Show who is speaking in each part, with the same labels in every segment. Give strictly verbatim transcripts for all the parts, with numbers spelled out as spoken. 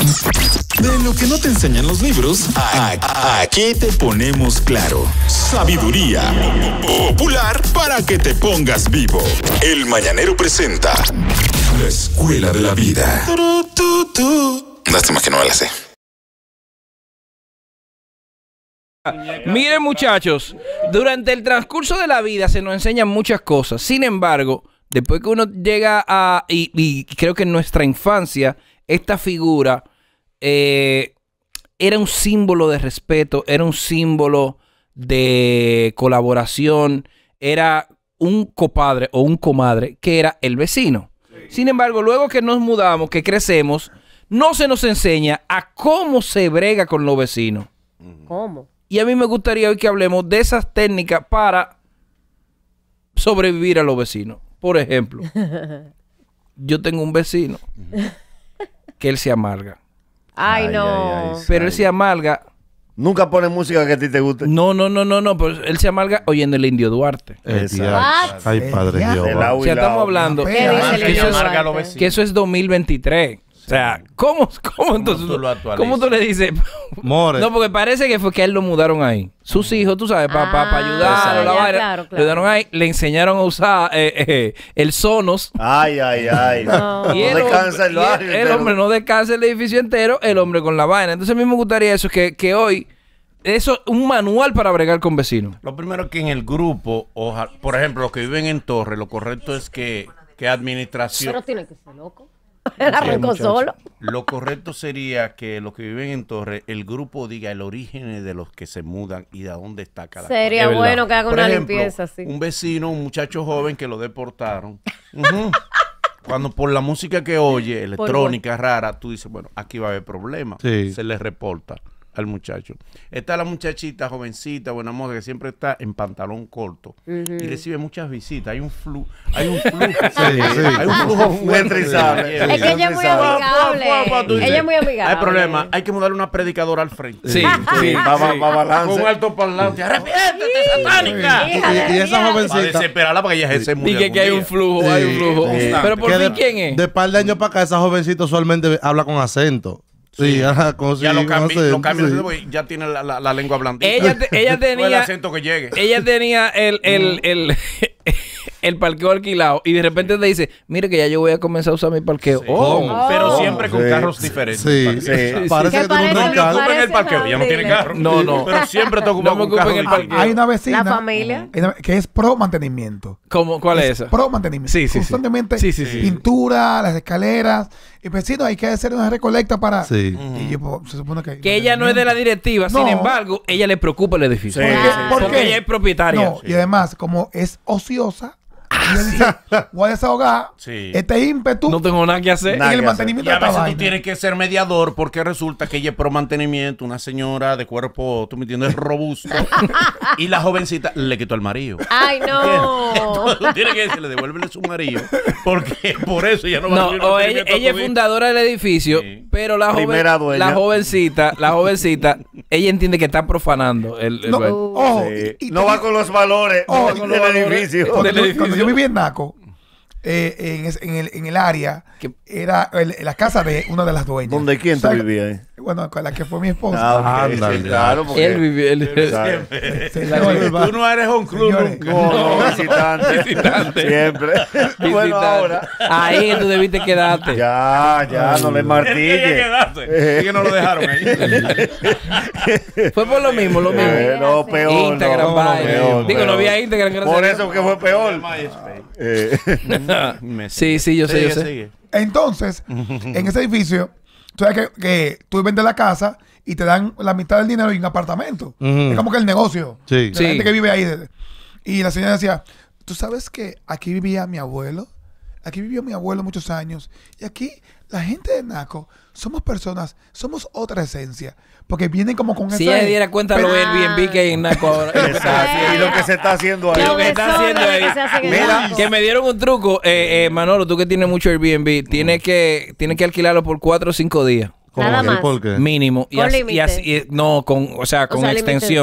Speaker 1: De lo que no te enseñan los libros, a- aquí te ponemos claro. Sabiduría popular para que te pongas vivo. El Mañanero presenta La Escuela de la Vida. Lástima que no me la sé.
Speaker 2: Miren, muchachos, durante el transcurso de la vida se nos enseñan muchas cosas. Sin embargo, después que uno llega a... Y, y creo que en nuestra infancia, esta figura eh, era un símbolo de respeto, era un símbolo de colaboración, era un compadre o un comadre que era el vecino. Sin embargo, luego que nos mudamos, que crecemos, no se nos enseña a cómo se brega con los vecinos.
Speaker 3: ¿Cómo?
Speaker 2: Y a mí me gustaría hoy que hablemos de esas técnicas para sobrevivir a los vecinos. Por ejemplo, yo tengo un vecino que él se amarga.
Speaker 3: Ay,
Speaker 4: Ay,
Speaker 3: no.
Speaker 4: ay, ay.
Speaker 2: Pero él se amarga.
Speaker 4: Nunca pone música que a ti te guste.
Speaker 2: No, no, no, no, no. Pero él se amarga oyendo el Indio Duarte.
Speaker 5: El
Speaker 4: Exacto.
Speaker 5: día- Ay, padre
Speaker 6: Ya.
Speaker 5: Dios.
Speaker 4: De
Speaker 5: va.
Speaker 4: lado
Speaker 2: O
Speaker 4: y
Speaker 2: sea, estamos
Speaker 4: lado.
Speaker 2: hablando
Speaker 3: ¿Qué
Speaker 6: Pero,
Speaker 3: dice el
Speaker 2: que,
Speaker 3: Indio
Speaker 2: eso
Speaker 7: amarga a los
Speaker 3: Duarte?
Speaker 7: vecinos.
Speaker 2: que eso es dos mil veintitrés. O sea, ¿cómo, cómo entonces
Speaker 7: tú lo actualizas?
Speaker 2: ¿cómo tú le dices?
Speaker 5: More.
Speaker 2: No, porque parece que fue que a él lo mudaron ahí. Sus hijos, tú sabes, para pa, pa
Speaker 3: Ah,
Speaker 2: ayudarlo, la
Speaker 3: ya,
Speaker 2: vaina.
Speaker 3: claro,
Speaker 2: Lo
Speaker 3: claro.
Speaker 2: mudaron ahí, le enseñaron a usar eh, eh, el Sonos.
Speaker 4: Ay, ay, ay.
Speaker 3: No.
Speaker 2: Y el,
Speaker 4: descansa
Speaker 2: hombre,
Speaker 4: el
Speaker 2: y
Speaker 4: barrio
Speaker 2: el- el
Speaker 4: entero.
Speaker 2: hombre no descansa el edificio entero, el hombre con la vaina. Entonces a mí me gustaría eso, que, que hoy, eso, un manual para bregar con vecinos.
Speaker 7: Lo primero es que en el grupo, oja- por ejemplo, los que viven en torre, lo correcto es que, que administración...
Speaker 3: Pero tiene que ser loco. Él arrancó solo.
Speaker 7: Lo correcto sería que los que viven en torre, el grupo diga el origen de los que se mudan y de dónde está cada
Speaker 3: Sería
Speaker 2: Es verdad.
Speaker 3: bueno que haga
Speaker 7: Por
Speaker 3: una
Speaker 7: ejemplo,
Speaker 3: limpieza así.
Speaker 7: un vecino, un muchacho joven que lo deportaron. Ujú. Cuando por la música que oye, electrónica, rara, tú dices, bueno, aquí va a haber problemas.
Speaker 5: Sí.
Speaker 7: Se le reporta al muchacho. Está la muchachita jovencita, buena moda, que siempre está en pantalón corto y recibe muchas visitas. Hay un flujo, hay un flujo,
Speaker 5: sí.
Speaker 7: hay un flujo
Speaker 4: Muy
Speaker 7: fuerte.
Speaker 4: entrizable.
Speaker 7: de
Speaker 3: Es
Speaker 7: gente.
Speaker 3: que ella es muy amigable. Ella es muy amigable.
Speaker 7: Hay problema, hay que mudarle una predicadora al frente.
Speaker 2: Sí, sí.
Speaker 4: Va, va, va balance.
Speaker 7: Con un alto parlante. ¡Arrepiéntete, satánica!
Speaker 5: Y, y esa
Speaker 7: Para
Speaker 5: jovencita.
Speaker 7: desesperarla para que ella se mude.
Speaker 2: Y que, que hay
Speaker 7: algún
Speaker 2: un
Speaker 7: día.
Speaker 2: flujo,
Speaker 5: Sí,
Speaker 2: hay un flujo.
Speaker 5: sí.
Speaker 2: Pero por
Speaker 5: Que
Speaker 2: fin,
Speaker 5: de-
Speaker 2: ¿quién es?
Speaker 5: De par de años para acá, esa jovencita usualmente habla con acento. Sí, ajá, con,
Speaker 7: Ya
Speaker 5: sí,
Speaker 7: lo
Speaker 5: con
Speaker 7: cambió,
Speaker 5: acento,
Speaker 7: lo cambió,
Speaker 5: sí.
Speaker 7: porque ya tiene la, la, la lengua blandita.
Speaker 2: Ella, te- ella
Speaker 7: No el
Speaker 2: tenía...
Speaker 7: acento que llegue.
Speaker 2: Ella tenía el, el, el, el parqueo alquilado y de repente te dice, mire que ya yo voy a comenzar a usar mi parqueo. Oh,
Speaker 5: ¿Cómo?
Speaker 7: Pero
Speaker 3: Oh.
Speaker 7: siempre con
Speaker 4: Sí.
Speaker 7: carros diferentes.
Speaker 5: Sí,
Speaker 4: Sí.
Speaker 5: parece
Speaker 3: ¿Qué
Speaker 5: que tiene un
Speaker 3: parece?
Speaker 5: rencal.
Speaker 7: No ocupen el parqueo, ya no tiene
Speaker 3: horrible.
Speaker 7: carro.
Speaker 2: No, no.
Speaker 7: Pero siempre te
Speaker 2: No
Speaker 7: ocupan
Speaker 2: me
Speaker 7: un
Speaker 2: ocupen
Speaker 7: carro
Speaker 2: el
Speaker 7: diferente.
Speaker 2: parqueo.
Speaker 6: Hay una vecina
Speaker 3: La familia.
Speaker 6: hay una- que es pro mantenimiento.
Speaker 2: ¿Cómo? ¿Cuál es esa?
Speaker 6: Pro mantenimiento.
Speaker 2: Sí, sí, sí.
Speaker 6: Constantemente
Speaker 2: Sí, sí, sí.
Speaker 6: pintura, las escaleras. Y vecino, hay que hacer una recolecta para.
Speaker 5: Sí.
Speaker 6: Y yo, pues, se supone que.
Speaker 2: Que ella no es de la directiva, sin
Speaker 6: No.
Speaker 2: embargo, ella le preocupa el edificio.
Speaker 4: Sí,
Speaker 6: ¿Por
Speaker 4: sí,
Speaker 6: qué?
Speaker 4: sí.
Speaker 6: ¿Por
Speaker 2: Porque
Speaker 6: qué?
Speaker 2: ella es propietaria.
Speaker 6: No, y además, como es ociosa, ella dice, voy a desahogar
Speaker 7: Sí.
Speaker 6: este ímpetu
Speaker 2: No tengo nada que hacer.
Speaker 6: en
Speaker 4: Nada
Speaker 6: el
Speaker 4: que
Speaker 6: mantenimiento
Speaker 7: Y a
Speaker 6: de esta
Speaker 7: veces tú
Speaker 6: vaina.
Speaker 7: tienes que ser mediador porque resulta que ella es pro mantenimiento, una señora de cuerpo, tú me entiendes, robusto. Y la jovencita le quitó el marido.
Speaker 3: Ay, no.
Speaker 7: Entonces, tú tienes que decirle, devuélvele su marido. Porque por eso ella no va a
Speaker 2: No,
Speaker 7: recibir
Speaker 2: o ella,
Speaker 7: mantenimiento
Speaker 2: ella es
Speaker 7: todito.
Speaker 2: fundadora del edificio,
Speaker 7: Sí.
Speaker 2: pero la,
Speaker 4: Primera
Speaker 2: joven,
Speaker 4: dueña.
Speaker 2: la jovencita, la jovencita, ella entiende que está profanando el, el
Speaker 6: No,
Speaker 2: baile.
Speaker 6: ojo,
Speaker 4: Sí.
Speaker 6: y- y
Speaker 4: No
Speaker 6: te-
Speaker 4: va con los valores
Speaker 6: Oh,
Speaker 4: del
Speaker 6: con
Speaker 2: los valores.
Speaker 4: edificio.
Speaker 6: Cuando,
Speaker 2: del
Speaker 6: yo-
Speaker 2: edificio.
Speaker 6: cuando yo vivía en Naco, eh, en, es- en el, en el área,
Speaker 2: ¿Qué?
Speaker 6: era el- la casa de una de las dueñas.
Speaker 4: ¿Dónde quién
Speaker 6: O sea,
Speaker 4: tú vivías ahí?
Speaker 6: Bueno, con la que fue mi esposa.
Speaker 4: Ah, ok,
Speaker 5: Ándale.
Speaker 4: sí, claro. Porque,
Speaker 2: Él vivió, él-
Speaker 4: ¿sabes?
Speaker 6: Señores,
Speaker 7: Tú no eres un club
Speaker 6: Señores.
Speaker 7: nunca.
Speaker 4: No, no, visitante.
Speaker 2: Visitante.
Speaker 4: Siempre. Bueno,
Speaker 2: visitante.
Speaker 4: ahora.
Speaker 2: Ahí tú debiste quedarte.
Speaker 4: Ya, ya, no le
Speaker 7: Él quería
Speaker 4: martille.
Speaker 7: quedarse. Y que no lo dejaron ahí.
Speaker 2: Fue por lo mismo, lo mismo.
Speaker 4: Eh, no, peor.
Speaker 2: Instagram,
Speaker 4: no,
Speaker 2: vaina.
Speaker 4: peor,
Speaker 2: Digo,
Speaker 4: peor.
Speaker 2: no había Instagram. gracias
Speaker 4: Por
Speaker 2: a
Speaker 4: eso que fue peor. Eh,
Speaker 7: Me
Speaker 2: Sí, sí, yo sé,
Speaker 7: sigue,
Speaker 2: yo sé.
Speaker 7: sigue.
Speaker 6: entonces, en ese edificio, tú sabes que, que tú vendes la casa y te dan la mitad del dinero y un apartamento.
Speaker 5: Ujú.
Speaker 6: Es como que el negocio.
Speaker 5: Sí.
Speaker 6: De la
Speaker 2: Sí.
Speaker 6: gente que vive ahí. Y la señora decía, ¿tú sabes que aquí vivía mi abuelo? Aquí vivió mi abuelo muchos años. Y aquí, la gente de Naco, somos personas, somos otra esencia. Porque vienen como con
Speaker 2: Si
Speaker 6: ese-
Speaker 2: ella diera cuenta de lo
Speaker 6: pero-
Speaker 2: Airbnb que hay en Naco ahora.
Speaker 4: exacto. Y lo que se está haciendo
Speaker 2: Y
Speaker 4: ahí.
Speaker 2: lo que está haciendo ahí.
Speaker 3: Que se hacen en
Speaker 2: Mira,
Speaker 3: Naco.
Speaker 2: que me dieron un truco. Eh, eh, Manolo, tú que tienes mucho Airbnb, tienes que, tienes que alquilarlo por cuatro o cinco días.
Speaker 5: ¿Cómo
Speaker 3: Nada
Speaker 5: así?
Speaker 3: más.
Speaker 5: ¿Por qué?
Speaker 2: Mínimo. Y
Speaker 3: ¿Con
Speaker 2: así, y
Speaker 3: límite?
Speaker 2: así- y- no, con, o sea, con
Speaker 3: sea,
Speaker 2: extensión.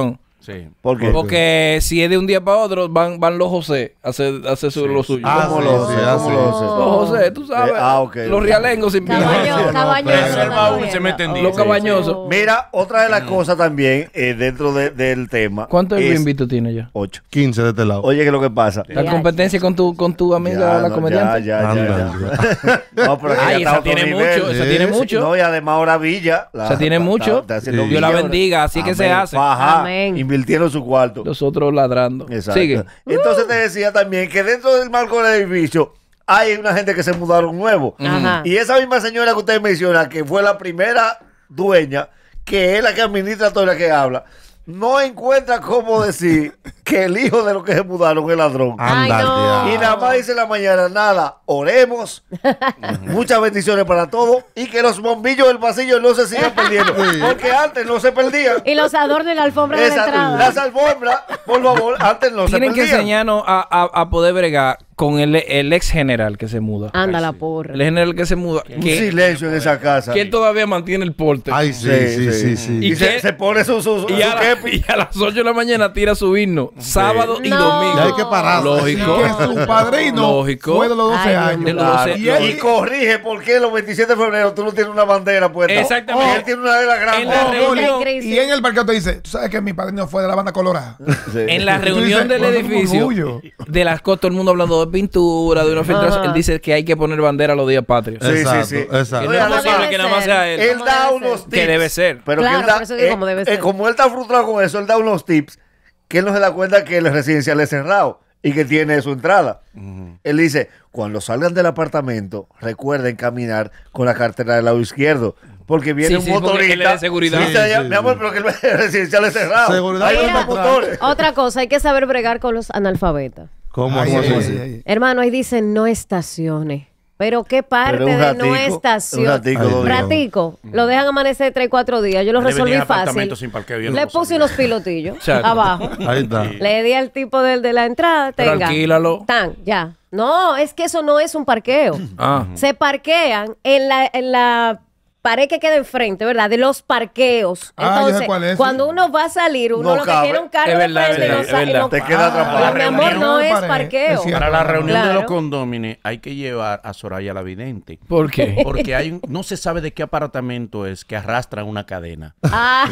Speaker 7: Sí.
Speaker 4: ¿Por qué?
Speaker 2: Porque si es de un día para otro, van, van los José a hacer, a hacer su- lo suyo.
Speaker 5: Ah,
Speaker 4: ¿Cómo
Speaker 5: sí,
Speaker 4: lo
Speaker 5: sí,
Speaker 4: sé?
Speaker 5: ah,
Speaker 4: ¿Cómo
Speaker 5: sí.
Speaker 4: lo sé?
Speaker 2: Los José, tú sabes.
Speaker 4: Eh, ah, ok,
Speaker 2: los
Speaker 4: ok.
Speaker 2: rialengos sin
Speaker 3: Cabaño,
Speaker 2: pila.
Speaker 3: cabañoso.
Speaker 7: Reserva uno y se
Speaker 3: también.
Speaker 7: mete en diez.
Speaker 2: Los cabañosos.
Speaker 4: Mira, otra de las cosas también eh, dentro de- del tema.
Speaker 2: ¿Cuántos
Speaker 4: es
Speaker 2: Airbnb tú tienes ya?
Speaker 4: Ocho.
Speaker 5: quince de este lado.
Speaker 4: Oye, ¿qué es lo que pasa?
Speaker 2: La
Speaker 3: Ya,
Speaker 2: competencia con tu, con tu amiga,
Speaker 4: Ya,
Speaker 2: la
Speaker 4: no,
Speaker 2: comediante.
Speaker 4: Ya, ya, ya, ya. No, pero
Speaker 2: Ay,
Speaker 4: ella está
Speaker 2: esa
Speaker 4: a otro
Speaker 2: tiene
Speaker 4: nivel.
Speaker 2: mucho, esa
Speaker 5: Sí.
Speaker 2: tiene mucho.
Speaker 4: No, y además ahora Villa. la-
Speaker 2: O sea, tiene
Speaker 4: está-
Speaker 2: mucho.
Speaker 4: está haciendo
Speaker 5: Sí.
Speaker 2: Dios la
Speaker 4: Villa.
Speaker 2: bendiga, así que se
Speaker 4: Amén.
Speaker 2: hace.
Speaker 4: Ajá,
Speaker 3: Amén.
Speaker 4: invirtieron su cuarto.
Speaker 2: Los otros ladrando.
Speaker 4: Exacto.
Speaker 2: Sigue.
Speaker 4: Entonces te decía también que dentro del marco del edificio hay una gente que se mudaron nuevo.
Speaker 3: Ajá.
Speaker 4: Y esa misma señora que usted menciona, que fue la primera dueña, que es la que administra todo y la que habla, no encuentra cómo decir que el hijo de los que se mudaron es ladrón.
Speaker 3: Ay,
Speaker 5: Anda,
Speaker 3: no.
Speaker 5: tía.
Speaker 4: Y nada más dice en la mañana, nada, oremos, muchas bendiciones para todos y que los bombillos del pasillo no se sigan perdiendo. Porque antes no se perdían.
Speaker 3: Y los adornos de la alfombra de la
Speaker 4: Esa-
Speaker 3: entrada.
Speaker 4: las alfombras, por favor, antes no
Speaker 2: Tienen
Speaker 4: se
Speaker 2: que
Speaker 4: perdían.
Speaker 2: enseñarnos a, a, a poder bregar con el, el ex general que se muda.
Speaker 3: Anda la porra.
Speaker 2: El general que se muda.
Speaker 4: Un
Speaker 2: Que,
Speaker 4: silencio en esa casa.
Speaker 2: que él todavía mantiene el porte.
Speaker 5: Ay, sí, sí, sí, sí.
Speaker 4: Y,
Speaker 2: ¿Y
Speaker 4: se,
Speaker 2: qué?
Speaker 4: se pone su, su, su,
Speaker 2: y, a
Speaker 4: su
Speaker 2: la-
Speaker 4: kepi.
Speaker 2: y a las ocho de la mañana tira su himno. Sábado y
Speaker 3: No.
Speaker 2: domingo.
Speaker 5: Y hay que parar.
Speaker 2: Lógico.
Speaker 6: Que su padrino
Speaker 2: Lógico.
Speaker 6: fue de los doce
Speaker 3: Ay, Dios
Speaker 6: años.
Speaker 2: mío.
Speaker 4: Claro.
Speaker 6: Y él-
Speaker 4: Y corrige por qué los veintisiete de febrero tú no tienes una bandera puesta.
Speaker 2: Exactamente.
Speaker 4: Y él tiene una de las
Speaker 2: En
Speaker 4: grandes.
Speaker 2: la
Speaker 3: Oh,
Speaker 2: reunión,
Speaker 3: qué crisis.
Speaker 6: Y en el parqueo te dice, tú sabes que mi padrino fue de la banda colorada.
Speaker 4: Sí.
Speaker 2: en la
Speaker 6: Tú
Speaker 2: reunión
Speaker 6: dices,
Speaker 2: del
Speaker 6: "Bueno, es un
Speaker 2: edificio,
Speaker 6: orgullo".
Speaker 2: de las cosas, todo el mundo hablando de pintura, de una filtración.
Speaker 3: Ajá.
Speaker 2: Él dice que hay que poner bandera los días patrios.
Speaker 4: Sí,
Speaker 5: Exacto,
Speaker 4: sí, sí.
Speaker 5: exacto.
Speaker 2: Que
Speaker 4: Oye,
Speaker 2: no es
Speaker 4: además,
Speaker 2: posible que nada más sea él.
Speaker 4: Él
Speaker 3: Como
Speaker 4: da
Speaker 3: debe
Speaker 4: unos
Speaker 3: ser.
Speaker 4: tips.
Speaker 2: Que debe ser.
Speaker 4: Pero
Speaker 3: Claro,
Speaker 4: que él da,
Speaker 3: por eso digo
Speaker 4: eh,
Speaker 3: como debe
Speaker 4: eh,
Speaker 3: ser.
Speaker 4: como él está frustrado con eso, él da unos tips que él no se da cuenta que el residencial es cerrado y que tiene su entrada. Él dice, cuando salgan del apartamento, recuerden caminar con la cartera del lado izquierdo. Porque viene
Speaker 2: Sí, sí,
Speaker 4: un
Speaker 2: porque él
Speaker 4: motorista.
Speaker 2: es de seguridad.
Speaker 4: y dice,
Speaker 5: Sí, sí,
Speaker 4: mi amor,
Speaker 5: sí.
Speaker 4: pero que el residencial es cerrado.
Speaker 5: Seguridad
Speaker 4: Hay
Speaker 5: por
Speaker 4: otros
Speaker 5: detrás.
Speaker 4: motores.
Speaker 3: Otra cosa, hay que saber bregar con los analfabetas.
Speaker 5: ¿Cómo
Speaker 6: Ay,
Speaker 5: así?
Speaker 6: ay, ay, ay.
Speaker 3: Hermano, ahí dicen no estaciones. Pero qué parte
Speaker 4: Pero un
Speaker 3: de no
Speaker 4: ratico, un
Speaker 3: estación.
Speaker 4: ratico,
Speaker 5: Ay,
Speaker 4: dos días.
Speaker 3: Ratico. Lo dejan amanecer tres, cuatro días. Yo lo
Speaker 7: Debe
Speaker 3: resolví
Speaker 7: venir
Speaker 3: fácil.
Speaker 7: apartamento sin parqueo, yo no
Speaker 3: Le
Speaker 7: lo
Speaker 3: puse
Speaker 7: sabía.
Speaker 3: unos pilotillos
Speaker 2: Exacto.
Speaker 3: abajo.
Speaker 5: Ahí está.
Speaker 3: Le di al tipo del de la entrada.
Speaker 2: Pero
Speaker 3: Tenga.
Speaker 2: alquílalo.
Speaker 3: Tan, ya. No, es que eso no es un parqueo.
Speaker 2: Ah.
Speaker 3: Se parquean en la, en la pared que queda enfrente, ¿verdad? De los parqueos.
Speaker 6: Ah, yo sé
Speaker 3: Entonces,
Speaker 6: cuál es,
Speaker 3: cuando
Speaker 6: sí.
Speaker 3: uno va a salir, uno
Speaker 4: No
Speaker 3: lo que
Speaker 4: cabe.
Speaker 3: quiere un carro
Speaker 2: Es
Speaker 3: de
Speaker 2: verdad,
Speaker 3: frente
Speaker 2: es
Speaker 3: y no
Speaker 2: verdad,
Speaker 3: sa-
Speaker 2: es
Speaker 3: y
Speaker 2: verdad.
Speaker 3: no-
Speaker 4: Te queda atrapado.
Speaker 3: Pero, mi amor,
Speaker 6: reunión
Speaker 3: no
Speaker 6: de
Speaker 3: es
Speaker 6: pared,
Speaker 3: parqueo.
Speaker 6: es cierto.
Speaker 7: Para la reunión de los
Speaker 3: Claro.
Speaker 7: condóminos hay que llevar a Soraya la vidente.
Speaker 2: ¿Por qué?
Speaker 7: Porque hay un- no se sabe de qué apartamento es que arrastran una cadena.
Speaker 3: Ah,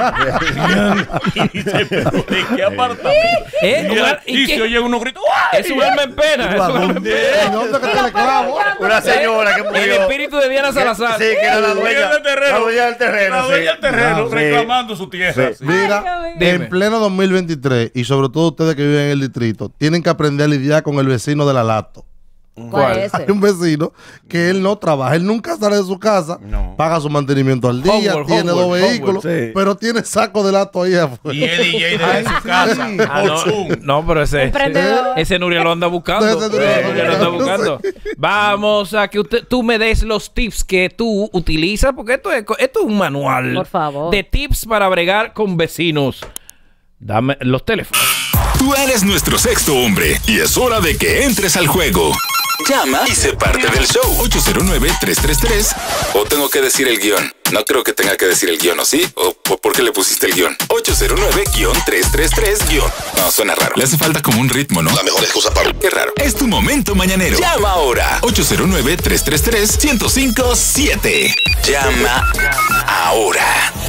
Speaker 7: Y dice, "¿Pero ¿de qué apartamento?
Speaker 2: ¿Eh?
Speaker 7: Y,
Speaker 2: ¿Un- y
Speaker 7: y
Speaker 2: qué?
Speaker 7: se oye uno grito, ¡ay!
Speaker 2: Es un alma en pena. Es un alma en pena.
Speaker 5: ¿Y dónde que te le clavo?
Speaker 4: Una señora que murió.
Speaker 2: El espíritu de Diana Salazar.
Speaker 4: Sí, que era la dueña,
Speaker 7: dueña del terreno.
Speaker 4: la dueña del terreno.
Speaker 7: La
Speaker 4: sí.
Speaker 7: dueña del terreno
Speaker 4: Sí.
Speaker 7: reclamando su tierra.
Speaker 4: Sí.
Speaker 5: Mira,
Speaker 3: Ay,
Speaker 2: Dime.
Speaker 5: en pleno dos mil veintitrés, y sobre todo ustedes que viven en el distrito, tienen que aprender a lidiar con el vecino de la lato.
Speaker 3: ¿cuál es
Speaker 5: Hay
Speaker 3: ese?
Speaker 5: un vecino que él no trabaja, él nunca sale de su casa,
Speaker 7: No.
Speaker 5: paga su mantenimiento al día,
Speaker 2: Homework,
Speaker 5: tiene dos
Speaker 2: homework,
Speaker 5: vehículos,
Speaker 4: homework, sí.
Speaker 5: pero tiene saco de lato ahí afuera.
Speaker 7: Y es D J desde
Speaker 6: Ay,
Speaker 7: su
Speaker 6: sí.
Speaker 7: casa.
Speaker 2: Ah,
Speaker 7: por
Speaker 2: no,
Speaker 7: Zoom.
Speaker 2: no, pero ese,
Speaker 3: Emprendedor.
Speaker 2: ese Nuria lo anda buscando.
Speaker 5: Ese Nuria
Speaker 2: Ese
Speaker 5: lo
Speaker 2: Nuria lo anda
Speaker 5: busca.
Speaker 2: buscando. Vamos a que usted, tú me des los tips que tú utilizas, porque esto es, esto es un manual
Speaker 3: Por favor.
Speaker 2: de tips para bregar con vecinos. Dame los teléfonos.
Speaker 1: Tú eres nuestro sexto hombre y es hora de que entres al juego. Llama y sé parte del show. ocho cero nueve, tres tres tres. O tengo que decir el guión. No creo que tenga que decir el guión, ¿o sí? ¿O po- por qué le pusiste el guión? ocho cero nueve, tres tres tres, guión. No, suena raro. Le hace falta como un ritmo, ¿no? La mejor excusa para... Qué raro. Es tu momento mañanero. Llama ahora. ocho cero nueve, tres tres tres, uno cero cinco siete. Llama ahora.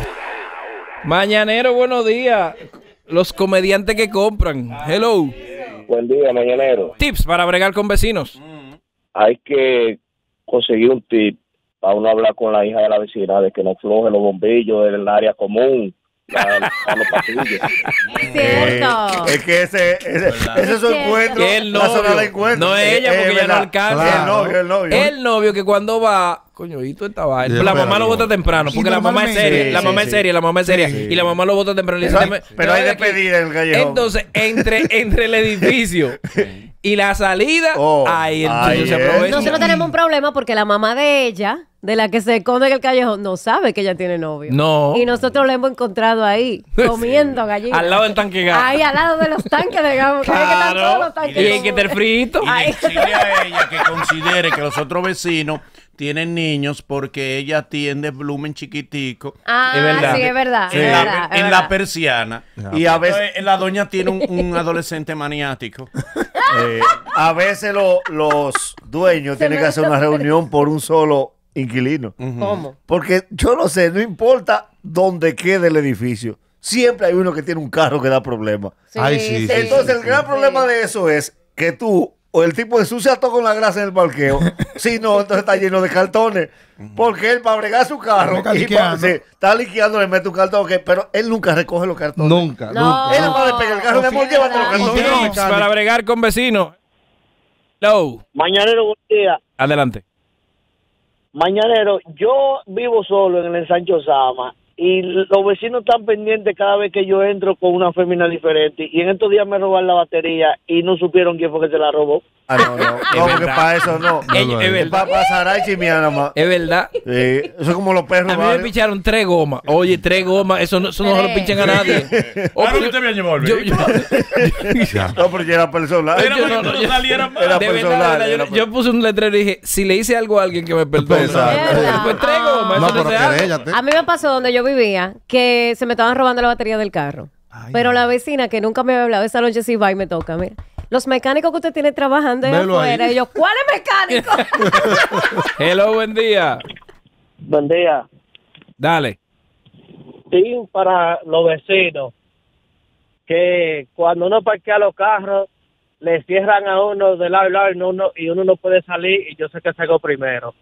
Speaker 2: Mañanero, buenos días. Los comediantes que compran. Hello.
Speaker 8: Buen día, mañanero.
Speaker 2: Tips para bregar con vecinos.
Speaker 8: Hay que conseguir un tip para uno hablar con la hija de la vecina de que no floje los bombillos del área común. La, la, los pasillos.
Speaker 3: Es cierto.
Speaker 4: Es que ese, ese, ese es su
Speaker 3: Cierto.
Speaker 4: encuentro.
Speaker 2: Que el
Speaker 4: la zona
Speaker 2: novio.
Speaker 4: de encuentro.
Speaker 2: No es ella, porque ella no
Speaker 4: verdad.
Speaker 2: alcanza.
Speaker 4: El novio, el novio.
Speaker 2: El novio que cuando va, coño, y tú estabas.
Speaker 5: Sí,
Speaker 2: La
Speaker 5: espera,
Speaker 2: mamá lo
Speaker 5: no.
Speaker 2: bota temprano,
Speaker 6: Y
Speaker 2: porque la mamá es
Speaker 6: normalmente-
Speaker 2: seria, la
Speaker 4: Sí,
Speaker 2: mamá
Speaker 4: sí,
Speaker 2: es seria, la mamá es seria,
Speaker 4: Sí.
Speaker 2: y la mamá lo bota temprano. y le
Speaker 4: Pero
Speaker 2: dice,
Speaker 4: hay,
Speaker 2: "Te me-
Speaker 4: pero
Speaker 2: te
Speaker 4: hay
Speaker 2: vas de aquí".
Speaker 4: despedida en el callejón.
Speaker 2: Entonces, entre, entre el edificio y la salida,
Speaker 4: Oh,
Speaker 2: ahí el
Speaker 4: ahí
Speaker 2: muchacho se
Speaker 4: es.
Speaker 2: aprovecha.
Speaker 3: Nosotros tenemos un problema porque la mamá de ella, de la que se esconde en el callejón, no sabe que ella tiene novio.
Speaker 2: No.
Speaker 3: Y nosotros la hemos encontrado ahí, comiendo gallinas.
Speaker 2: Al lado del tanque gas.
Speaker 3: Ahí, al lado de los tanques de gas. porque ahí que están todos los
Speaker 2: Claro.
Speaker 3: tanques
Speaker 2: Y
Speaker 3: de
Speaker 2: hay que estar frito.
Speaker 7: Y decirle a ella que considere que los otros vecinos tienen niños porque ella tiende volumen chiquitico.
Speaker 3: Ah,
Speaker 2: Es verdad.
Speaker 3: sí, es verdad.
Speaker 7: En,
Speaker 3: es
Speaker 7: la,
Speaker 3: verdad, es
Speaker 7: en
Speaker 3: verdad.
Speaker 7: la persiana.
Speaker 4: Y a veces,
Speaker 7: Entonces, la doña tiene un, un adolescente maniático.
Speaker 4: eh, a veces lo- los dueños
Speaker 3: Se
Speaker 4: tienen
Speaker 3: me
Speaker 4: que hacer una
Speaker 3: está-
Speaker 4: reunión por un solo inquilino.
Speaker 3: ¿Cómo?
Speaker 4: Porque yo no sé, no importa dónde quede el edificio, siempre hay uno que tiene un carro que da problemas.
Speaker 5: Ay, sí, sí,
Speaker 4: Entonces el gran
Speaker 3: sí.
Speaker 4: problema de eso es que tú o el tipo ensucia todo con la grasa en el parqueo, si no, entonces está lleno de cartones. Porque él para bregar su carro
Speaker 6: Está
Speaker 4: y
Speaker 6: liqueando.
Speaker 4: pa- sí, está liqueando, le mete un cartón, que, pero él nunca recoge los cartones.
Speaker 5: Nunca,
Speaker 3: No.
Speaker 5: nunca.
Speaker 4: Él nada más le pega el carro, mi amor,
Speaker 3: Sí,
Speaker 4: llévate los
Speaker 3: verdad.
Speaker 4: cartones.
Speaker 5: Y
Speaker 2: Tips para bregar con vecinos. Hello.
Speaker 8: Mañanero, buen día.
Speaker 2: Adelante.
Speaker 8: Mañanero, yo vivo solo en el ensancho Sama y los vecinos están pendientes cada vez que yo entro con una fémina diferente y en estos días me robaron la batería y no supieron quién fue que se la robó.
Speaker 4: Ah, no, no, no, porque
Speaker 2: verdad.
Speaker 4: para eso no.
Speaker 2: Ey,
Speaker 5: no,
Speaker 2: es
Speaker 5: no.
Speaker 2: verdad.
Speaker 4: Para pasar y chimiar nada más.
Speaker 2: Es verdad.
Speaker 4: Sí, eso es como los perros.
Speaker 2: A mí me
Speaker 4: ¿vale?
Speaker 2: picharon tres gomas. Oye, tres gomas. Eso no, eso no se lo
Speaker 3: Tres.
Speaker 2: pinchan a nadie. Oh,
Speaker 7: Claro
Speaker 2: pero
Speaker 7: que usted había llevado el
Speaker 2: yo- yo-
Speaker 4: No, pero ya era personal.
Speaker 7: Era
Speaker 2: yo
Speaker 7: para
Speaker 2: no,
Speaker 7: que
Speaker 2: no,
Speaker 7: no
Speaker 2: yo-
Speaker 7: saliera más.
Speaker 4: Era
Speaker 2: de verdad,
Speaker 4: personal,
Speaker 2: de verdad, yo,
Speaker 4: era
Speaker 2: yo
Speaker 4: personal.
Speaker 2: puse un letrero y dije, si le hice algo a alguien que me perdone.
Speaker 5: Exacto.
Speaker 3: Es verdad.
Speaker 2: Pues tres gomas.
Speaker 5: No,
Speaker 2: eso
Speaker 5: pero
Speaker 2: se hace.
Speaker 5: queréllate.
Speaker 3: A mí me pasó donde yo vivía que se me estaban robando la batería del carro. Pero la vecina que nunca me había hablado esa noche sí va y me toca. Mira, los mecánicos que usted tiene trabajando ahí
Speaker 5: Velo
Speaker 3: afuera.
Speaker 5: ahí.
Speaker 3: Y yo, ¿cuál es mecánico?
Speaker 2: Hello, buen día.
Speaker 8: Buen día.
Speaker 2: Dale.
Speaker 8: Sí, para los vecinos que cuando uno parquea los carros le cierran a uno de lado y lado y uno, y uno no puede salir y yo sé que salgo primero.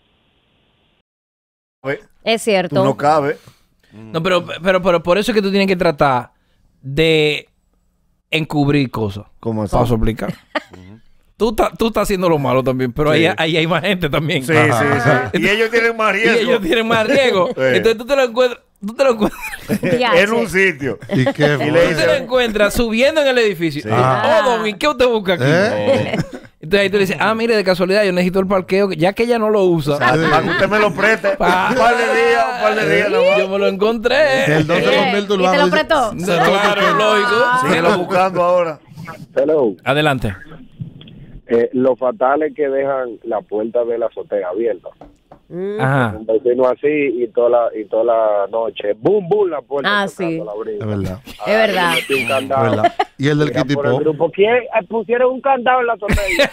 Speaker 4: Oye,
Speaker 3: Es
Speaker 4: tú
Speaker 3: cierto.
Speaker 4: no cabe.
Speaker 2: No, pero, pero, pero por eso es que tú tienes que tratar de encubrir cosas.
Speaker 4: ¿Cómo así?
Speaker 2: Vamos a explicar. Tú estás tú estás haciendo lo malo también, pero
Speaker 4: Sí.
Speaker 2: ahí, ahí hay más gente también.
Speaker 4: Sí,
Speaker 5: Ajá.
Speaker 4: sí, sí. Y ellos tienen más
Speaker 2: Y
Speaker 4: riesgo.
Speaker 2: ellos tienen más riesgo.
Speaker 4: Sí.
Speaker 2: Entonces tú te lo encuentras, tú te lo encuentras,
Speaker 3: Ya,
Speaker 4: en un
Speaker 3: sí.
Speaker 4: sitio.
Speaker 5: ¿Y qué?
Speaker 4: Y le
Speaker 2: tú te lo
Speaker 4: dicen-
Speaker 2: encuentras subiendo en el edificio.
Speaker 4: Sí.
Speaker 5: Ah.
Speaker 2: Oh, don, ¿y qué usted busca aquí?
Speaker 5: ¿Eh?
Speaker 2: Entonces ahí tú le dices, ah, mire, de casualidad, yo necesito el parqueo, ya que ella no lo usa.
Speaker 4: Para que usted me lo preste. Un
Speaker 2: Pa-
Speaker 4: par de días, un par de días nomás.
Speaker 2: Yo me lo encontré.
Speaker 5: El dos se
Speaker 3: Eh,
Speaker 5: convierte
Speaker 3: ¿y te
Speaker 5: urbano.
Speaker 3: lo
Speaker 5: dice,
Speaker 3: prestó?
Speaker 5: "Se lo
Speaker 2: Claro,
Speaker 5: prestó".
Speaker 2: lógico.
Speaker 4: Síguelo buscando ahora.
Speaker 8: Hello.
Speaker 2: Adelante.
Speaker 8: Eh, lo fatal es que dejan la puerta de la azotea abierta.
Speaker 2: Ajá.
Speaker 8: Un vecino así y toda la, y toda la noche, boom, boom, la puerta.
Speaker 3: Ah,
Speaker 8: tocando
Speaker 3: sí.
Speaker 8: la brisa.
Speaker 5: Es verdad.
Speaker 3: Es verdad.
Speaker 8: Metí un
Speaker 5: Es
Speaker 8: candado.
Speaker 5: verdad. Y el del
Speaker 8: Mira por el
Speaker 5: Kitipo.
Speaker 8: grupo, ¿quién? Eh, pusieron un candado en la azotea.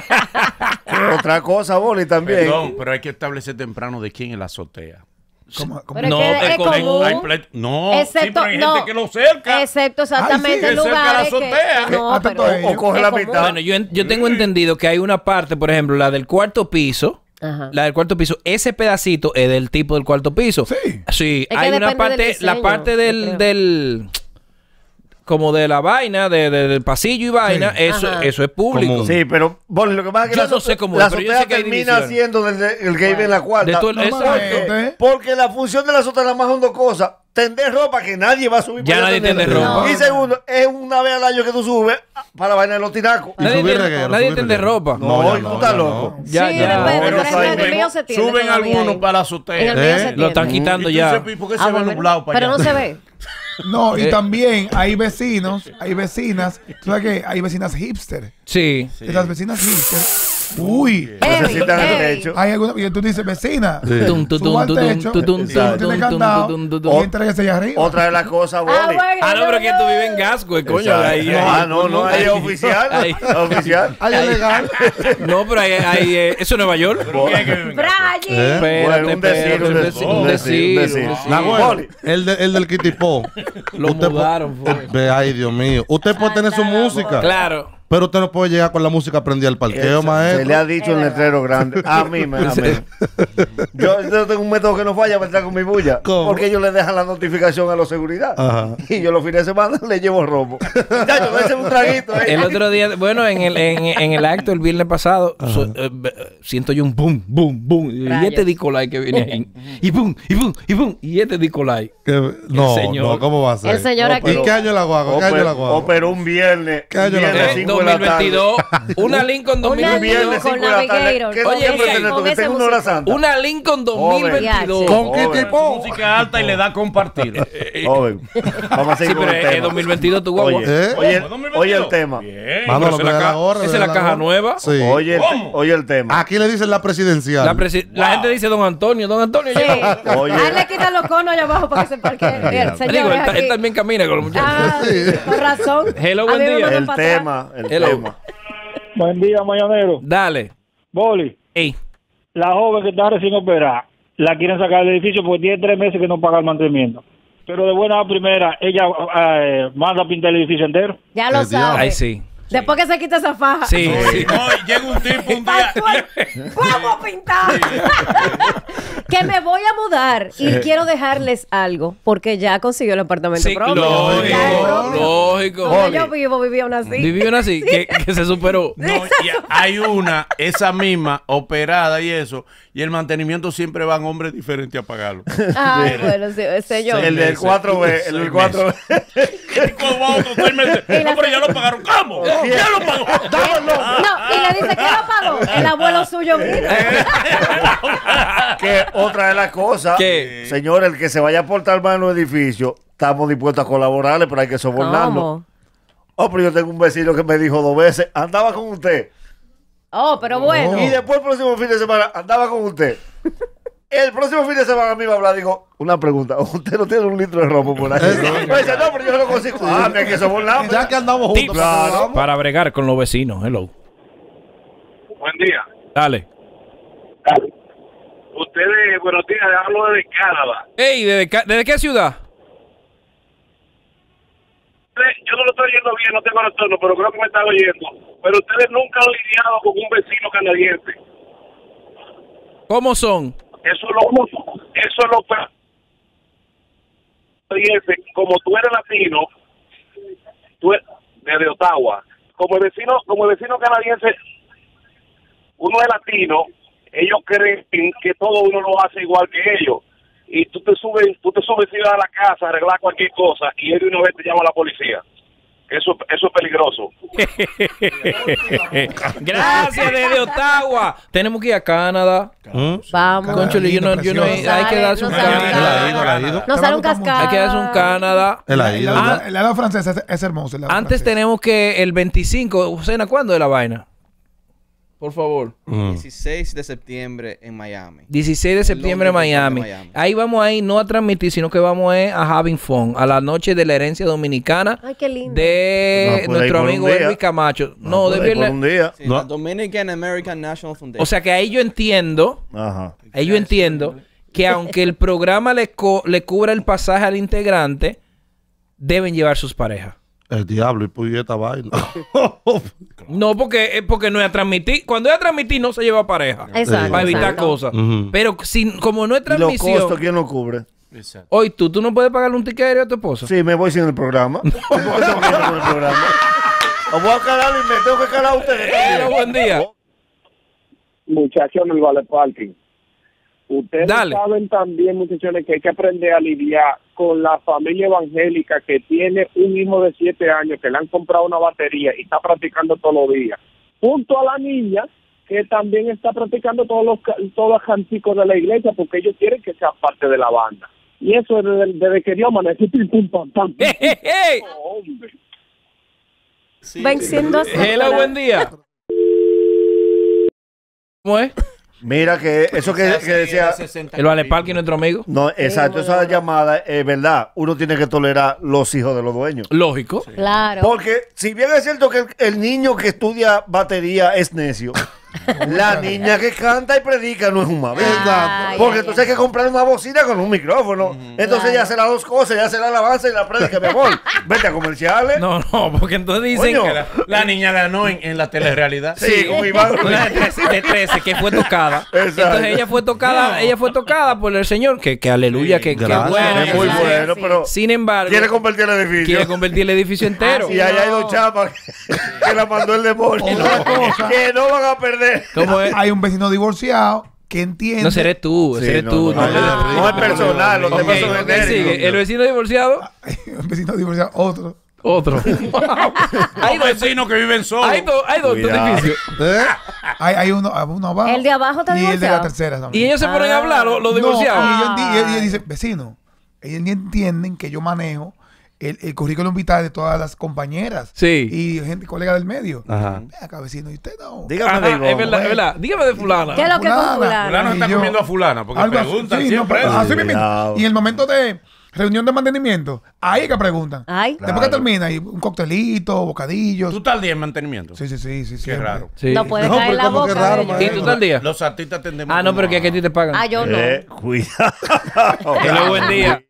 Speaker 4: Otra cosa, Boli, también.
Speaker 7: Perdón, pero hay que establecer temprano de quién es la azotea.
Speaker 6: ¿Cómo- cómo?
Speaker 3: Pero
Speaker 2: No,
Speaker 3: es que
Speaker 2: es
Speaker 3: es
Speaker 2: como-
Speaker 3: común.
Speaker 7: Hay ple- no, sí,
Speaker 3: Excepto,
Speaker 7: pero hay
Speaker 3: no,
Speaker 7: gente que lo cerca.
Speaker 3: excepto exactamente
Speaker 6: Ay, sí,
Speaker 3: en
Speaker 7: que cerca la
Speaker 3: lugares que,
Speaker 7: azotea.
Speaker 3: que no,
Speaker 6: Atento
Speaker 3: pero
Speaker 6: a ello.
Speaker 4: O coge
Speaker 3: es
Speaker 4: la
Speaker 3: común.
Speaker 4: mitad.
Speaker 2: Bueno, yo, en- yo tengo entendido que hay una parte, por ejemplo, la del cuarto piso.
Speaker 3: Ajá.
Speaker 2: La del cuarto piso, ese pedacito es del tipo del cuarto piso.
Speaker 6: Sí.
Speaker 2: Sí,
Speaker 3: Es que
Speaker 2: hay una
Speaker 3: depende
Speaker 2: parte,
Speaker 3: del
Speaker 2: la
Speaker 3: diseño,
Speaker 2: parte
Speaker 3: yo
Speaker 2: del,
Speaker 3: creo.
Speaker 2: del como de la vaina, de, de- del pasillo y vaina, eso,
Speaker 3: Ajá.
Speaker 2: eso es público.
Speaker 5: Común.
Speaker 4: Sí, pero Boli, lo que pasa es que
Speaker 2: Yo
Speaker 4: la,
Speaker 2: no
Speaker 4: azotea-
Speaker 2: sé cómo
Speaker 4: la
Speaker 2: es, pero yo
Speaker 4: azotea
Speaker 2: sé que hay
Speaker 4: termina
Speaker 2: divisiones.
Speaker 4: siendo del, de- el que vive en la cuarta.
Speaker 2: De todo el-
Speaker 6: Normalmente,
Speaker 2: exacto.
Speaker 4: Porque la función de la azotea nada más son dos cosas. Tender ropa que nadie va a subir.
Speaker 2: Ya
Speaker 4: para
Speaker 2: nadie
Speaker 4: tender
Speaker 2: tiende ropa.
Speaker 4: Y segundo, es una vez al año que tú subes para la vaina de los tinacos.
Speaker 5: Y
Speaker 2: Nadie
Speaker 5: subir
Speaker 2: tiene-
Speaker 5: reguero,
Speaker 2: nadie
Speaker 5: subir
Speaker 2: tiende
Speaker 5: reguero.
Speaker 2: ropa.
Speaker 4: No,
Speaker 5: ya
Speaker 4: y tú estás
Speaker 5: ya
Speaker 4: loco.
Speaker 2: Ya,
Speaker 3: sí,
Speaker 2: ya.
Speaker 3: depende,
Speaker 4: Pero
Speaker 3: pero
Speaker 4: eso
Speaker 3: en
Speaker 4: ahí
Speaker 3: el mío se tiende
Speaker 7: Suben
Speaker 3: todavía
Speaker 7: algunos
Speaker 3: ahí.
Speaker 7: para la azotea.
Speaker 3: En el mío
Speaker 5: ¿Eh?
Speaker 3: se
Speaker 2: Lo
Speaker 3: tiende.
Speaker 2: están quitando
Speaker 7: Y tú
Speaker 2: ya.
Speaker 7: dices, ¿por qué se
Speaker 3: Ah,
Speaker 7: ve
Speaker 3: bueno,
Speaker 7: nublado para
Speaker 3: pero
Speaker 7: allá?
Speaker 3: no se ve.
Speaker 6: No, y
Speaker 2: Eh.
Speaker 6: también hay vecinos, hay vecinas, tú sabes que hay vecinas hipster.
Speaker 2: Sí.
Speaker 6: Esas vecinas hipster, uy,
Speaker 4: Necesitan el
Speaker 3: Ey,
Speaker 4: techo.
Speaker 6: hay alguna, y tú dices, vecina,
Speaker 5: Sí.
Speaker 2: Tum, tu,
Speaker 6: suba al
Speaker 2: tum, tu,
Speaker 6: techo,
Speaker 2: tum, tu, tum,
Speaker 6: si no
Speaker 2: tum,
Speaker 6: tiene
Speaker 2: tum,
Speaker 6: candado,
Speaker 2: tum, tum, tum.
Speaker 6: y entrégase allá arriba.
Speaker 4: Otra de las cosas, Boli.
Speaker 3: Ah, bueno,
Speaker 2: Ah, no, pero que
Speaker 3: yo-
Speaker 2: tú vives en Gasco, coño.
Speaker 4: Exacto.
Speaker 2: Ahí, ahí,
Speaker 4: ah, no, no, ahí es
Speaker 2: ahí-
Speaker 4: oficial.
Speaker 2: ahí-
Speaker 4: Oficial.
Speaker 5: Ay, es legal.
Speaker 2: No, pero ahí, ahí, eh, eso es Nueva York.
Speaker 7: ¿Quién es que vive en Gasco?
Speaker 3: Brian.
Speaker 5: ¿Eh?
Speaker 2: Espérate,
Speaker 4: Bueno, un decir,
Speaker 2: espérate,
Speaker 4: un
Speaker 2: un
Speaker 4: decir,
Speaker 2: decir,
Speaker 4: un
Speaker 2: un
Speaker 4: decir,
Speaker 2: decir,
Speaker 4: un
Speaker 2: un
Speaker 4: decir.
Speaker 5: La
Speaker 2: decir.
Speaker 5: güera,
Speaker 4: Boli.
Speaker 5: el, de- el del Kitipo.
Speaker 2: Lo
Speaker 5: Usted po-
Speaker 2: mudaron, fue.
Speaker 5: Ve, ay, Dios mío. Usted puede tener su música.
Speaker 2: Claro.
Speaker 5: Pero usted no puede llegar con la música prendida al parqueo,
Speaker 4: Se
Speaker 5: maestro.
Speaker 4: le ha dicho en letrero grande. A mí, me, a mí. Yo, yo tengo un método que no falla para entrar con mi bulla.
Speaker 5: ¿Cómo?
Speaker 4: Porque ellos le dejan la notificación a los seguridad.
Speaker 5: Ajá.
Speaker 4: Y yo los fines de semana le llevo robo. Ya, yo déjeme un traguito. eh.
Speaker 2: El otro día, bueno, en el, en, en el acto el viernes pasado, so- eh, eh, siento yo un boom, boom, boom. Y
Speaker 3: Rayos.
Speaker 2: este Nicolai que viene ahí. Y boom, y boom, y boom. Y este Nicolai.
Speaker 5: Que- no,
Speaker 2: señor.
Speaker 5: no, ¿cómo va a ser?
Speaker 3: El señor
Speaker 4: No,
Speaker 3: aquí.
Speaker 5: ¿Y qué año la guagua? ¿Qué año la guagua?
Speaker 4: Operó un viernes.
Speaker 5: ¿Qué año la
Speaker 4: viernes
Speaker 5: guagua?
Speaker 4: cinco de la
Speaker 2: dos mil veintidós. Una Lincoln
Speaker 3: Una
Speaker 4: Un viernes
Speaker 2: dos mil veintidós.
Speaker 3: Lincoln
Speaker 4: cinco de la tarde.
Speaker 3: Navigator.
Speaker 4: ¿Qué
Speaker 3: Oye,
Speaker 4: día
Speaker 3: ese-
Speaker 4: pretende
Speaker 3: con
Speaker 4: tú? Que
Speaker 3: ese
Speaker 4: tenga una hora
Speaker 3: música.
Speaker 4: santa.
Speaker 2: Una Lincoln dos mil veintidós.
Speaker 3: Joven.
Speaker 5: ¿Con qué
Speaker 4: Joven.
Speaker 5: tipo?
Speaker 7: Música alta y le da a compartir.
Speaker 4: Joven, vamos a
Speaker 2: Sí,
Speaker 4: seguir
Speaker 2: pero
Speaker 4: con el
Speaker 2: es
Speaker 4: tema.
Speaker 2: dos mil veintidós tu guagua.
Speaker 4: Oye,
Speaker 5: ¿Eh?
Speaker 4: oye,
Speaker 7: ¿Cómo?
Speaker 4: el- oye el
Speaker 7: dos mil veintidós?
Speaker 4: tema.
Speaker 7: Bien.
Speaker 5: Mano,
Speaker 2: Pero
Speaker 5: lo
Speaker 2: esa
Speaker 5: que
Speaker 2: es la
Speaker 5: da
Speaker 2: ca-
Speaker 5: la gorra,
Speaker 2: esa
Speaker 5: lo
Speaker 2: es
Speaker 5: que
Speaker 2: la
Speaker 5: da
Speaker 2: caja
Speaker 5: gorra.
Speaker 2: nueva.
Speaker 5: Sí.
Speaker 4: Oye, el,
Speaker 7: ¿Cómo?
Speaker 4: oye el tema.
Speaker 5: Aquí le dicen la presidencial.
Speaker 2: La, presi- la gente dice Don Antonio. Don Antonio
Speaker 3: Sí.
Speaker 2: llegó.
Speaker 4: Oye.
Speaker 3: A él le quitan los conos allá abajo para que se parquee. Bien,
Speaker 2: Digo,
Speaker 3: señores,
Speaker 2: él, ta- él
Speaker 3: aquí.
Speaker 2: también camina con los muchachos.
Speaker 3: Ah, con razón.
Speaker 2: Hello,
Speaker 3: A
Speaker 2: buen
Speaker 3: mí me
Speaker 2: día.
Speaker 3: mandan
Speaker 4: El
Speaker 3: para atrás.
Speaker 4: tema, el
Speaker 2: Hello.
Speaker 4: tema.
Speaker 8: Buen día, mañanero.
Speaker 2: Dale.
Speaker 8: Boli,
Speaker 2: Ey.
Speaker 8: la joven que está recién operada, la quieren sacar del edificio porque tiene tres meses que no paga el mantenimiento. Pero de buena primera, ella eh, manda a pintar el edificio entero.
Speaker 3: Ya lo
Speaker 5: El diablo.
Speaker 3: sabes.
Speaker 2: Ay, sí.
Speaker 3: Después que se quita esa faja.
Speaker 2: Sí, sí.
Speaker 7: No, y llega un tipo un día.
Speaker 3: ¡Vamos a pintar! Que me voy a mudar y quiero dejarles algo porque ya consiguió el apartamento
Speaker 2: Sí,
Speaker 3: propio.
Speaker 2: lógico,
Speaker 3: Ya el propio.
Speaker 2: lógico.
Speaker 3: Donde yo vivo, vivía una así.
Speaker 2: Vivió una así, que, que se superó.
Speaker 7: No, y hay una, esa misma, operada y eso, y el mantenimiento siempre van hombres diferentes a pagarlo.
Speaker 3: Ay, bueno, sí, ese yo.
Speaker 4: El del cuatro B, el del cuatro B.
Speaker 7: Y como va otro seis meses,
Speaker 3: Y la-
Speaker 7: no, pero ya lo pagaron. ¿Cómo? Ya lo pagó.
Speaker 3: No, y le dice que lo pagó. El abuelo suyo vino.
Speaker 4: Que otra de las cosas,
Speaker 2: ¿Qué?
Speaker 4: señor, el que se vaya a portar mal en los edificios, estamos dispuestos a colaborarle, pero hay que sobornarlo.
Speaker 3: ¿Cómo?
Speaker 4: Oh, pero yo tengo un vecino que me dijo dos veces, andaba con usted.
Speaker 3: Oh, pero bueno.
Speaker 4: Y después el próximo fin de semana, andaba con usted. El próximo fin de semana a mí me va a hablar, digo, una pregunta, ¿usted no tiene un litro de ropa por ahí? Me dice, no, pero yo lo consigo. Ah, me hay que sobornarme.
Speaker 5: Ya que andamos juntos.
Speaker 2: Tips
Speaker 4: Claro.
Speaker 2: para bregar con los vecinos. Hello.
Speaker 9: Buen día.
Speaker 2: Dale.
Speaker 9: Ustedes, buenos días, hablo de Canadá.
Speaker 2: Ey, ¿desde, ca- ¿desde qué ciudad?
Speaker 9: Yo no lo estoy oyendo bien, no tengo retorno, pero creo que me están oyendo. Pero ustedes nunca han lidiado con un vecino canadiense.
Speaker 2: ¿Cómo son?
Speaker 9: Eso es lo, eso es lo peor. Como tú eres latino, tú eres desde Ottawa, como el vecino, como el vecino canadiense, uno es latino, ellos creen que todo uno lo hace igual que ellos. Y tú te subes, tú te subes a la casa a arreglar cualquier cosa y él de una vez te llama a la policía. Eso, eso es peligroso.
Speaker 2: Gracias desde Ottawa. Tenemos que ir a Canadá.
Speaker 3: Vamos.
Speaker 2: Conchole, yo no, yo no, hay que darse un
Speaker 3: No sale,
Speaker 2: Canadá.
Speaker 3: no
Speaker 5: Él ha ido, él ha ido.
Speaker 3: No sale un
Speaker 6: Te va a gustar
Speaker 3: cascado.
Speaker 2: Hay que darse un Canadá.
Speaker 5: Él ha
Speaker 6: El
Speaker 5: ido.
Speaker 6: helado,
Speaker 2: Ah.
Speaker 6: el helado francés es, es hermoso. el helado
Speaker 2: Antes
Speaker 6: francés.
Speaker 2: tenemos que el veinticinco, Cena, ¿cuándo es la vaina? Por favor.
Speaker 10: dieciséis de septiembre en Miami.
Speaker 2: dieciséis de septiembre en
Speaker 10: Londres,
Speaker 2: Miami.
Speaker 10: Miami.
Speaker 2: Ahí vamos a ir no a transmitir, sino que vamos a, ir a Having Fun, a la noche de la herencia dominicana
Speaker 3: Ay, qué lindo.
Speaker 2: de
Speaker 4: No, puede ir
Speaker 2: nuestro
Speaker 4: por un
Speaker 2: amigo
Speaker 4: día.
Speaker 2: Elvis Camacho. No,
Speaker 4: No,
Speaker 2: de
Speaker 4: puede ir por
Speaker 2: viernes.
Speaker 4: un día.
Speaker 10: Sí, la Dominican American National Foundation.
Speaker 2: O sea que ahí yo entiendo,
Speaker 4: Ajá.
Speaker 2: ahí yo entiendo que aunque el programa le, co- le cubra el pasaje al integrante, deben llevar sus parejas.
Speaker 5: El diablo y pues esta vaina.
Speaker 2: No, porque, eh, porque no es a transmitir. Cuando es a transmitir, no se lleva pareja.
Speaker 3: Exacto,
Speaker 2: Para evitar
Speaker 3: exacto.
Speaker 2: cosas.
Speaker 5: Ujú.
Speaker 2: Pero sin, como no es
Speaker 4: ¿Y los
Speaker 2: transmisión.
Speaker 4: costos quién lo cubre?
Speaker 2: Hoy tú, tú no puedes pagarle un ticket aéreo a tu esposa.
Speaker 4: Sí, me voy sin el programa. ¿Por qué tengo que ir con el programa? O voy a calarlo y me tengo que calar a ustedes.
Speaker 2: Pero buen día.
Speaker 8: Muchachos en el Vale Parking. Ustedes
Speaker 2: Dale.
Speaker 8: saben también, muchachones, que hay que aprender a lidiar con la familia evangélica que tiene un hijo de siete años que le han comprado una batería y está practicando todos los días. Junto a la niña que también está practicando todos los ca- todos los canticos de la iglesia porque ellos quieren que sea parte de la banda. Y eso es desde, desde que Dios amaneció. pim, pum, pam, pam.
Speaker 2: ¡Hey, hey, hey!
Speaker 8: Hombre.
Speaker 3: Venciendo a
Speaker 2: Hello, buen día. ¿Cómo es?
Speaker 4: Mira que eso que, que decía...
Speaker 2: El Vale Parking, nuestro amigo.
Speaker 4: No, exacto, esa llamada es verdad. Uno tiene que tolerar los hijos de los dueños.
Speaker 2: Lógico.
Speaker 3: Claro.
Speaker 4: Porque si bien es cierto que el, el niño que estudia batería es necio, la niña que canta y predica no es un mavé.
Speaker 3: Ay,
Speaker 4: Porque
Speaker 3: ay,
Speaker 4: entonces hay que comprar una bocina con un micrófono. Entonces
Speaker 3: Claro.
Speaker 4: ella hace las dos cosas, ella hace la alabanza y la predica, mi amor. Vete a comerciales.
Speaker 2: No, no, porque entonces dicen
Speaker 4: Coño.
Speaker 2: que la,
Speaker 7: La niña ganó en, en la telerrealidad.
Speaker 4: Sí, con Iván.
Speaker 2: una de trece, de trece que fue tocada.
Speaker 4: Exacto.
Speaker 2: Entonces ella fue tocada, ella fue tocada por el Señor, que, que aleluya, que, que
Speaker 5: gracias.
Speaker 2: bueno.
Speaker 4: Es muy
Speaker 3: Sí,
Speaker 4: bueno,
Speaker 3: sí.
Speaker 4: pero
Speaker 2: Sin embargo,
Speaker 4: quiere convertir el edificio.
Speaker 2: quiere convertir el edificio entero.
Speaker 4: Y allá hay dos chapas que, que la mandó el demonio.
Speaker 6: Otra cosa.
Speaker 4: Que no van a perder.
Speaker 2: ¿Cómo es?
Speaker 6: Hay un vecino divorciado que entiende.
Speaker 2: No seré tú,
Speaker 4: Sí,
Speaker 2: eres
Speaker 4: no,
Speaker 2: tú.
Speaker 4: no,
Speaker 2: No,
Speaker 4: no,
Speaker 2: no,
Speaker 4: no es personal, los
Speaker 2: Ok,
Speaker 4: temas son
Speaker 2: ok,
Speaker 4: genéricos.
Speaker 2: sigue. El vecino divorciado.
Speaker 6: un vecino divorciado, otro.
Speaker 2: Otro.
Speaker 7: Hay dos vecinos que viven solos.
Speaker 2: Hay dos, hay dos edificios.
Speaker 5: ¿Eh?
Speaker 6: Hay, hay uno, uno abajo.
Speaker 3: El de abajo está
Speaker 6: Y el de la
Speaker 3: divorciado.
Speaker 6: tercera también.
Speaker 2: Y ellos se ponen a hablar, los, los
Speaker 6: No,
Speaker 2: divorciados.
Speaker 6: y ellos, di- y ellos dicen, vecino, ellos ni entienden que yo manejo el, el currículum vital de todas las compañeras.
Speaker 2: Sí.
Speaker 6: Y gente, colega del medio.
Speaker 7: Ajá.
Speaker 6: Ven acá, vecino, y usted no.
Speaker 4: Dígame
Speaker 2: Ajá,
Speaker 4: de
Speaker 2: es verdad,
Speaker 6: güey.
Speaker 2: es verdad. Dígame de fulana.
Speaker 3: ¿Qué es lo que es con
Speaker 6: Fulana.
Speaker 3: fulana?
Speaker 7: Fulano está
Speaker 6: Y yo-
Speaker 7: comiendo a fulana porque
Speaker 6: Algo así,
Speaker 7: preguntan
Speaker 6: sí, no,
Speaker 7: siempre.
Speaker 6: pero
Speaker 7: eso.
Speaker 6: así mismo.
Speaker 4: Cuidado.
Speaker 6: Y en el momento de reunión de mantenimiento, ahí que preguntan.
Speaker 3: Ay.
Speaker 6: Después
Speaker 4: Claro.
Speaker 6: que termina, y un coctelito, bocadillos.
Speaker 7: ¿Tú estás al día en mantenimiento?
Speaker 6: Sí, sí, sí, sí.
Speaker 7: Qué
Speaker 6: siempre.
Speaker 7: raro.
Speaker 2: Sí.
Speaker 3: No puede
Speaker 5: No,
Speaker 3: caer
Speaker 5: pero
Speaker 3: la
Speaker 5: como que
Speaker 3: boca.
Speaker 5: raro,
Speaker 3: de ellos.
Speaker 2: ¿Y tú estás al día?
Speaker 7: Los artistas tendemos
Speaker 2: Ah, no,
Speaker 7: como
Speaker 2: pero que aquí a ti te pagan.
Speaker 3: Ah, yo no.
Speaker 4: Eh, cuidado.
Speaker 2: Hello, buen día.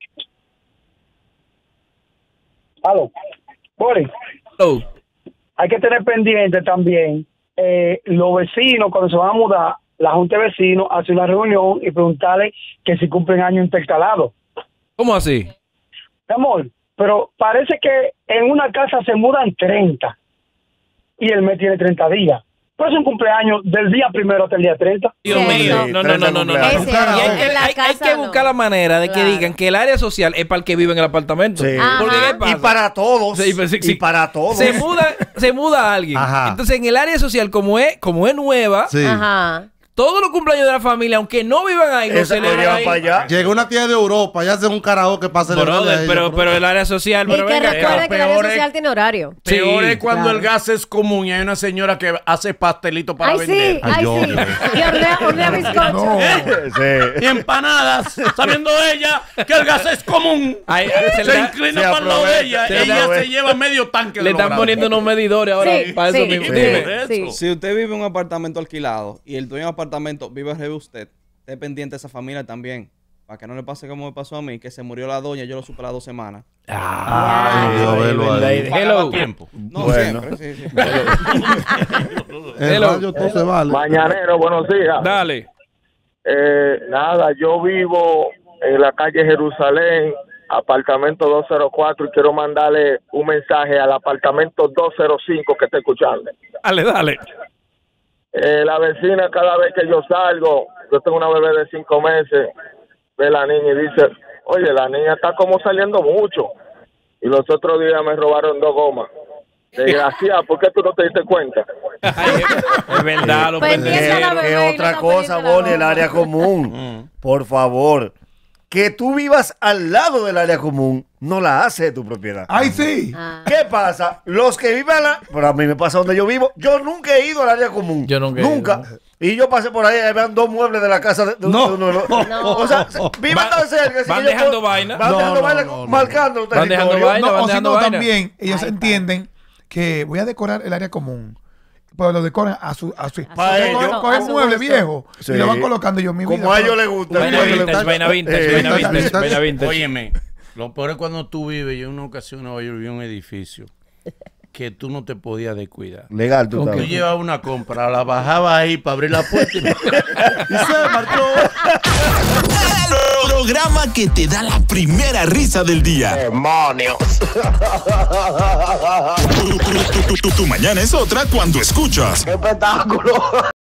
Speaker 8: Aló. Boris,
Speaker 2: Hello.
Speaker 8: hay que tener pendiente también eh, los vecinos cuando se van a mudar, la junta de vecinos hace una reunión y preguntarle que si cumplen años intercalados.
Speaker 2: ¿Cómo así?
Speaker 8: Mi amor, pero parece que en una casa se mudan treinta y el mes tiene treinta días. Pues es un cumpleaños del día primero hasta el día treinta.
Speaker 2: Dios
Speaker 3: Sí,
Speaker 2: mío.
Speaker 3: eso.
Speaker 2: No, no, no, no, no. no.
Speaker 3: Es
Speaker 2: Y
Speaker 3: cierto,
Speaker 2: hay que,
Speaker 3: en la
Speaker 2: hay- hay
Speaker 3: casa
Speaker 2: que
Speaker 3: no.
Speaker 2: buscar la manera de que
Speaker 3: Claro.
Speaker 2: digan que el área social es para el que vive en el apartamento.
Speaker 4: Sí.
Speaker 2: Porque
Speaker 3: Ajá.
Speaker 2: ¿qué pasa?
Speaker 4: Y para todos.
Speaker 2: Sí, pues sí, sí.
Speaker 4: Y para todos.
Speaker 2: Se muda, se muda alguien.
Speaker 4: Ajá.
Speaker 2: Entonces, en el área social, como es, como es nueva,
Speaker 5: Sí.
Speaker 3: Ajá.
Speaker 2: todos los cumpleaños de la familia, aunque no vivan ahí, no
Speaker 4: Esa
Speaker 2: se
Speaker 4: lo
Speaker 2: celebran
Speaker 4: llevan
Speaker 2: ahí.
Speaker 4: para allá.
Speaker 5: Llegó una tía de Europa, ya hacen un karaoke para celebrar.
Speaker 2: Brother, pero, pero el área social,
Speaker 3: Y
Speaker 2: pero
Speaker 3: que
Speaker 2: venga
Speaker 3: recuerde
Speaker 2: acá.
Speaker 3: que el área
Speaker 7: peor es-
Speaker 3: social tiene horario.
Speaker 7: Peor
Speaker 2: Sí,
Speaker 7: es cuando
Speaker 3: claro.
Speaker 7: el gas es común y hay una señora que hace pastelito para
Speaker 3: Ay,
Speaker 7: vender.
Speaker 3: sí, ay,
Speaker 5: yo,
Speaker 3: sí. Y hornea, hornea bizcocho.
Speaker 6: No.
Speaker 4: Sí.
Speaker 7: Y empanadas, sabiendo ella que el gas es común.
Speaker 2: Ay, se
Speaker 7: se
Speaker 2: le da-
Speaker 7: inclina
Speaker 4: se
Speaker 7: para el lado de
Speaker 4: aprovecha,
Speaker 7: ella.
Speaker 4: se
Speaker 7: Ella
Speaker 4: aprovecha.
Speaker 7: se lleva medio tanque de
Speaker 2: le
Speaker 7: los
Speaker 2: están
Speaker 7: granos.
Speaker 2: poniendo unos medidores ahora
Speaker 3: Sí,
Speaker 2: para
Speaker 3: sí,
Speaker 2: eso mismo.
Speaker 3: sí,
Speaker 2: Dime.
Speaker 3: sí.
Speaker 10: Si usted vive en un apartamento alquilado y el dueño del apartamento vive arriba de usted, esté pendiente de esa familia también. Para que no le pase como me pasó a mí, que se murió la doña, yo lo supe a las dos semanas.
Speaker 2: Ah,
Speaker 5: Ay, Dios, velo ahí.
Speaker 2: Hello.
Speaker 7: Tiempo.
Speaker 10: No,
Speaker 4: Bueno.
Speaker 10: siempre, sí, sí.
Speaker 5: El
Speaker 2: Hello.
Speaker 5: radio todo se vale.
Speaker 9: Mañanero, buenos días.
Speaker 2: Dale.
Speaker 9: Eh, nada, yo vivo en la calle Jerusalén, apartamento doscientos cuatro, y quiero mandarle un mensaje al apartamento doscientos cinco que está escuchando.
Speaker 2: Dale, dale.
Speaker 9: Eh, la vecina, cada vez que yo salgo, yo tengo una bebé de cinco meses, ve la niña y dice, oye, la niña está como saliendo mucho. Y los otros días me robaron dos gomas. Desgraciada, ¿por qué tú no te diste cuenta?
Speaker 2: Ay, es, es verdad, lo
Speaker 3: Pendiente
Speaker 4: ¿Qué,
Speaker 3: a la
Speaker 2: pendejo.
Speaker 3: bebé
Speaker 4: qué
Speaker 3: y no
Speaker 4: otra
Speaker 3: está
Speaker 4: cosa,
Speaker 3: pendiente la
Speaker 4: Boli? El
Speaker 3: goma.
Speaker 4: área común. Por favor. Que tú vivas al lado del área común no la hace de tu propiedad.
Speaker 6: Ay, sí.
Speaker 3: Ah.
Speaker 4: ¿Qué pasa? Los que viven la... Pero a mí me pasa donde yo vivo. Yo nunca he ido al área común.
Speaker 2: Yo nunca he
Speaker 4: Nunca.
Speaker 2: ido.
Speaker 4: Y yo pasé por ahí y vean dos muebles de la casa de, de
Speaker 5: No.
Speaker 4: de uno de los-
Speaker 3: No.
Speaker 4: O sea, viven
Speaker 2: Van-
Speaker 4: tan cerca. así
Speaker 2: van
Speaker 4: que yo
Speaker 2: dejando
Speaker 4: puedo-
Speaker 2: vaina.
Speaker 4: Van
Speaker 5: No,
Speaker 4: dejando
Speaker 5: no,
Speaker 4: vaina,
Speaker 5: no, no.
Speaker 4: marcando el
Speaker 2: Van dejando
Speaker 4: territorio.
Speaker 2: vaina.
Speaker 6: No,
Speaker 2: van
Speaker 6: o si
Speaker 2: dejando
Speaker 6: no,
Speaker 2: vaina.
Speaker 6: también ellos
Speaker 3: Ay,
Speaker 6: entienden que voy a decorar el área común. Pero lo decoran a su... A su
Speaker 4: Pa'
Speaker 6: Cogen-
Speaker 4: ellos.
Speaker 6: cogen
Speaker 3: A su
Speaker 6: muebles
Speaker 3: gusto.
Speaker 6: viejos
Speaker 4: Sí.
Speaker 6: y lo van colocando yo mi
Speaker 4: Como a ellos les gusta.
Speaker 2: Vaina
Speaker 4: Como a ellos les
Speaker 2: vintage,
Speaker 4: gusta.
Speaker 2: vaina vintage,
Speaker 4: Eh,
Speaker 2: vaina
Speaker 5: eh,
Speaker 2: vintage,
Speaker 5: vintage.
Speaker 2: vaina vintage.
Speaker 7: Óyeme, lo peor es cuando tú vives. Yo en una ocasión en Nueva York vi un edificio que tú no te podías descuidar.
Speaker 4: Legal, tú
Speaker 2: Ok.
Speaker 7: Tú
Speaker 4: sabes.
Speaker 7: llevabas una compra, la bajabas ahí para abrir la puerta y, y se marchó.
Speaker 1: El programa que te da la primera risa del día. ¡Demonios! Tu, tu- tu- tu- tu mañana es otra cuando escuchas.
Speaker 9: ¡Qué espectáculo!